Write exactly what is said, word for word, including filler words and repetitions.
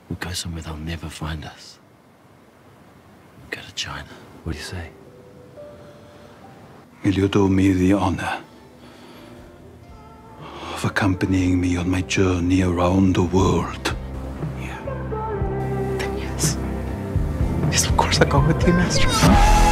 We'll go somewhere they'll never find us. We'll go to China. What do you say? Will you do me the honor of accompanying me on my journey around the world? Yeah. Then yes. Yes, of course I'll go with you, Master.